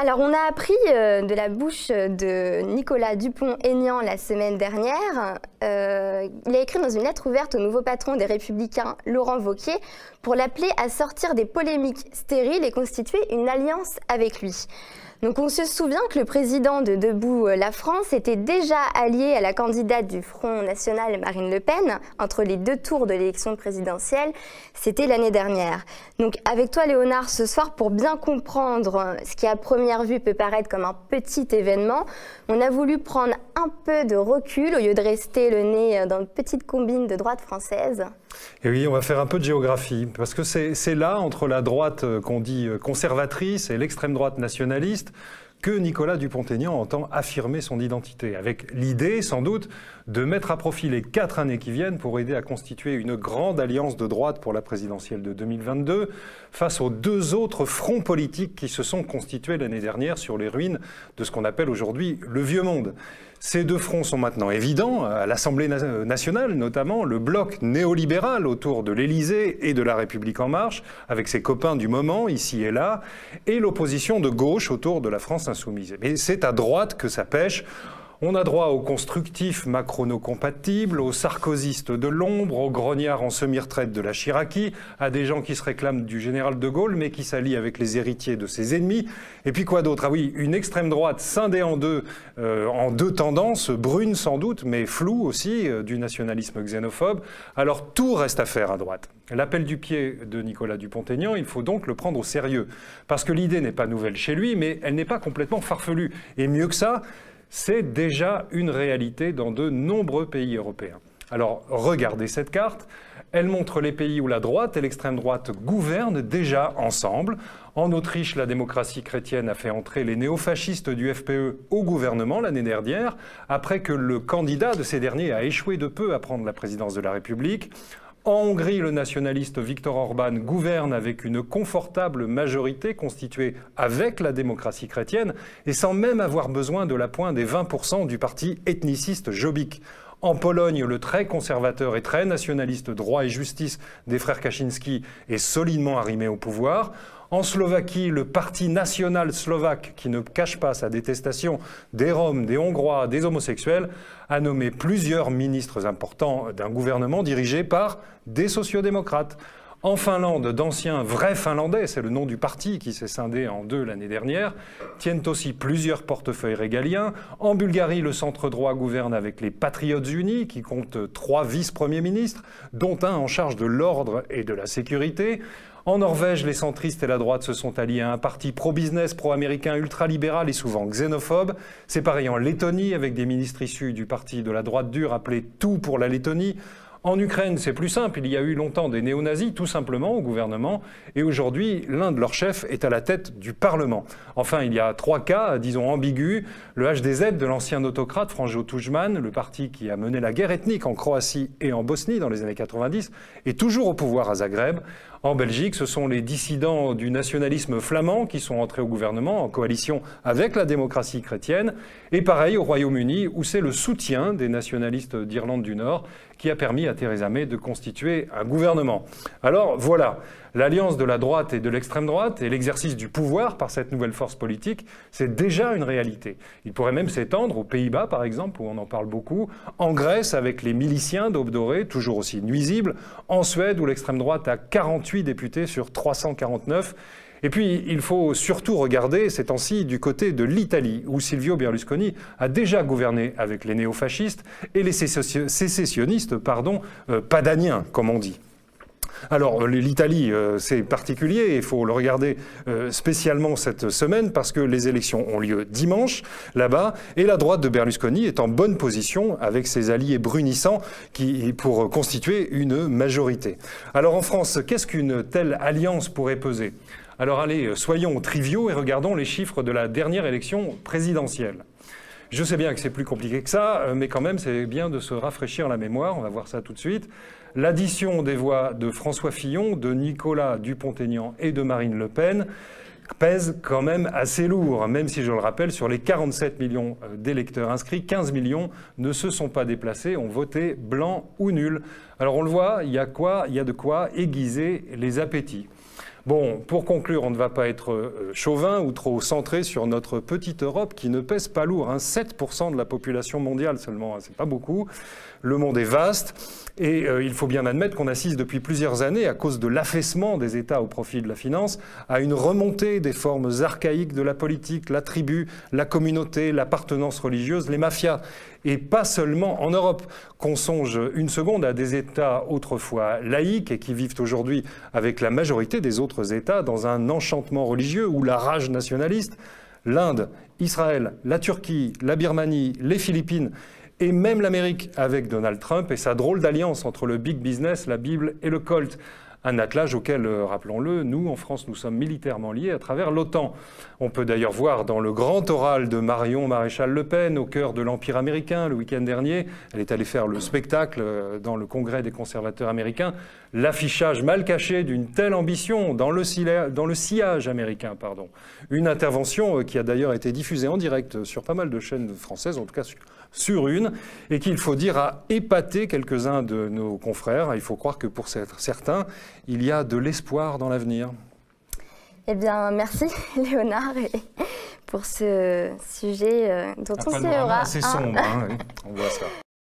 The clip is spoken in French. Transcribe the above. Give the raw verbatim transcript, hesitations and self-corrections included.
Alors, on a appris euh, de la bouche de Nicolas Dupont-Aignan la semaine dernière. Euh, il a écrit dans une lettre ouverte au nouveau patron des Républicains, Laurent Wauquiez, pour l'appeler à sortir des polémiques stériles et constituer une alliance avec lui. Donc on se souvient que le président de Debout la France était déjà allié à la candidate du Front National, Marine Le Pen, entre les deux tours de l'élection présidentielle. C'était l'année dernière. Donc avec toi, Léonard, ce soir, pour bien comprendre ce qui à première vue peut paraître comme un petit événement, on a voulu prendre un peu de recul au lieu de rester le nez dans une petite combine de droite française. Et oui, on va faire un peu de géographie, parce que c'est là, entre la droite qu'on dit conservatrice et l'extrême droite nationaliste, que Nicolas Dupont-Aignan entend affirmer son identité, avec l'idée, sans doute, de mettre à profit les quatre années qui viennent pour aider à constituer une grande alliance de droite pour la présidentielle de deux mille vingt-deux, face aux deux autres fronts politiques qui se sont constitués l'année dernière sur les ruines de ce qu'on appelle aujourd'hui le Vieux Monde. Ces deux fronts sont maintenant évidents, à l'Assemblée nationale notamment, le bloc néolibéral autour de l'Élysée et de La République en marche, avec ses copains du moment, ici et là, et l'opposition de gauche autour de la France insoumise. Mais c'est à droite que ça pêche. On a droit aux constructifs macrono-compatibles, aux sarkozystes de l'ombre, aux grognards en semi-retraite de la Chiraki, à des gens qui se réclament du général de Gaulle, mais qui s'allient avec les héritiers de ses ennemis. Et puis quoi d'autre? Ah oui, une extrême droite scindée en deux, euh, en deux tendances, brunes sans doute, mais floues aussi, euh, du nationalisme xénophobe. Alors tout reste à faire à droite. L'appel du pied de Nicolas Dupont-Aignan, il faut donc le prendre au sérieux. Parce que l'idée n'est pas nouvelle chez lui, mais elle n'est pas complètement farfelue. Et mieux que ça, c'est déjà une réalité dans de nombreux pays européens. Alors, regardez cette carte. Elle montre les pays où la droite et l'extrême droite gouvernent déjà ensemble. En Autriche, la démocratie chrétienne a fait entrer les néofascistes du F P E au gouvernement l'année dernière, après que le candidat de ces derniers a échoué de peu à prendre la présidence de la République. En Hongrie, le nationaliste Viktor Orban gouverne avec une confortable majorité constituée avec la démocratie chrétienne et sans même avoir besoin de l'appoint des vingt pour cent du parti ethniciste Jobbik. En Pologne, le très conservateur et très nationaliste Droit et Justice des frères Kaczynski est solidement arrimé au pouvoir. En Slovaquie, le parti national slovaque, qui ne cache pas sa détestation des Roms, des Hongrois, des homosexuels, a nommé plusieurs ministres importants d'un gouvernement dirigé par des sociodémocrates. En Finlande, d'anciens vrais Finlandais, c'est le nom du parti qui s'est scindé en deux l'année dernière, tiennent aussi plusieurs portefeuilles régaliens. En Bulgarie, le centre-droit gouverne avec les Patriotes Unis, qui comptent trois vice-premiers ministres, dont un en charge de l'ordre et de la sécurité. En Norvège, les centristes et la droite se sont alliés à un parti pro-business, pro-américain, ultralibéral et souvent xénophobe. C'est pareil en Lettonie, avec des ministres issus du parti de la droite dure appelé « Tout pour la Lettonie ». En Ukraine, c'est plus simple. Il y a eu longtemps des néo-nazis, tout simplement, au gouvernement. Et aujourd'hui, l'un de leurs chefs est à la tête du Parlement. Enfin, il y a trois cas, disons, ambigus. Le H D Z de l'ancien autocrate Franjo Tudjman, le parti qui a mené la guerre ethnique en Croatie et en Bosnie dans les années quatre-vingt-dix, est toujours au pouvoir à Zagreb. En Belgique, ce sont les dissidents du nationalisme flamand qui sont entrés au gouvernement en coalition avec la démocratie chrétienne. Et pareil au Royaume-Uni, où c'est le soutien des nationalistes d'Irlande du Nord qui a permis à Theresa May de constituer un gouvernement. Alors voilà, l'alliance de la droite et de l'extrême droite et l'exercice du pouvoir par cette nouvelle force politique, c'est déjà une réalité. Il pourrait même s'étendre aux Pays-Bas, par exemple, où on en parle beaucoup, en Grèce avec les miliciens d'Aube dorée, toujours aussi nuisibles, en Suède où l'extrême droite a quarante-huit députés sur trois cent quarante-neuf. Et puis, il faut surtout regarder ces temps-ci du côté de l'Italie, où Silvio Berlusconi a déjà gouverné avec les néofascistes et les sécessionnistes, pardon, euh, padaniens, comme on dit. Alors, l'Italie, euh, c'est particulier, il faut le regarder euh, spécialement cette semaine parce que les élections ont lieu dimanche, là-bas, et la droite de Berlusconi est en bonne position avec ses alliés brunissants qui, pour constituer une majorité. Alors, en France, qu'est-ce qu'une telle alliance pourrait peser ? Alors allez, soyons triviaux et regardons les chiffres de la dernière élection présidentielle. Je sais bien que c'est plus compliqué que ça, mais quand même c'est bien de se rafraîchir la mémoire, on va voir ça tout de suite. L'addition des voix de François Fillon, de Nicolas Dupont-Aignan et de Marine Le Pen pèse quand même assez lourd, même si je le rappelle, sur les quarante-sept millions d'électeurs inscrits, quinze millions ne se sont pas déplacés, ont voté blanc ou nul. Alors on le voit, il y a quoi, il y a de quoi aiguiser les appétits. Bon, pour conclure, on ne va pas être chauvin ou trop centré sur notre petite Europe qui ne pèse pas lourd, hein, sept pour cent de la population mondiale seulement, hein, c'est pas beaucoup. Le monde est vaste et euh, il faut bien admettre qu'on assiste depuis plusieurs années, à cause de l'affaissement des États au profit de la finance, à une remontée des formes archaïques de la politique, la tribu, la communauté, l'appartenance religieuse, les mafias. Et pas seulement en Europe, qu'on songe une seconde à des États autrefois laïques et qui vivent aujourd'hui avec la majorité des autres États dans un enchantement religieux ou la rage nationaliste. L'Inde, Israël, la Turquie, la Birmanie, les Philippines et même l'Amérique avec Donald Trump et sa drôle d'alliance entre le big business, la Bible et le Colt. Un attelage auquel, rappelons-le, nous, en France, nous sommes militairement liés à travers l'OTAN. On peut d'ailleurs voir dans le grand oral de Marion Maréchal Le Pen, au cœur de l'Empire américain, le week-end dernier, elle est allée faire le spectacle dans le Congrès des conservateurs américains, l'affichage mal caché d'une telle ambition dans le, dans le sillage américain. Pardon. Une intervention qui a d'ailleurs été diffusée en direct sur pas mal de chaînes françaises, en tout cas sur sur une, et qu'il faut dire a épaté quelques-uns de nos confrères. Il faut croire que pour certains, il y a de l'espoir dans l'avenir. Eh bien, merci Léonard pour ce sujet dont on sait aura. C'est sombre, hein, oui, on voit ça.